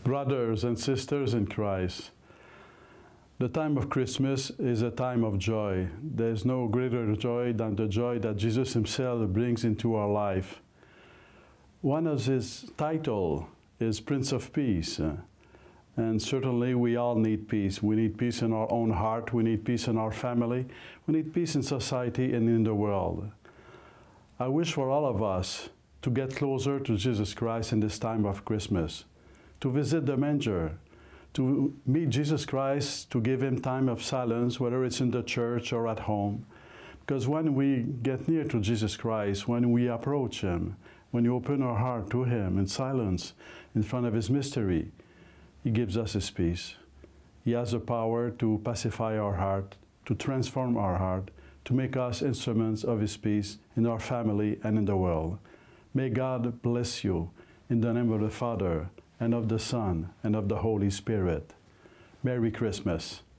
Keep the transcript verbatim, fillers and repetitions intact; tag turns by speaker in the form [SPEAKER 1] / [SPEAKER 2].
[SPEAKER 1] Brothers and sisters in Christ, the time of Christmas is a time of joy. There is no greater joy than the joy that Jesus himself brings into our life. One of his titles is Prince of Peace. And certainly we all need peace. We need peace in our own heart. We need peace in our family. We need peace in society and in the world. I wish for all of us to get closer to Jesus Christ in this time of Christmas, to visit the manger, to meet Jesus Christ, to give him time of silence, whether it's in the church or at home. Because when we get near to Jesus Christ, when we approach him, when we open our heart to him in silence, in front of his mystery, he gives us his peace. He has the power to pacify our heart, to transform our heart, to make us instruments of his peace in our family and in the world. May God bless you in the name of the Father, and of the Son, and of the Holy Spirit. Merry Christmas.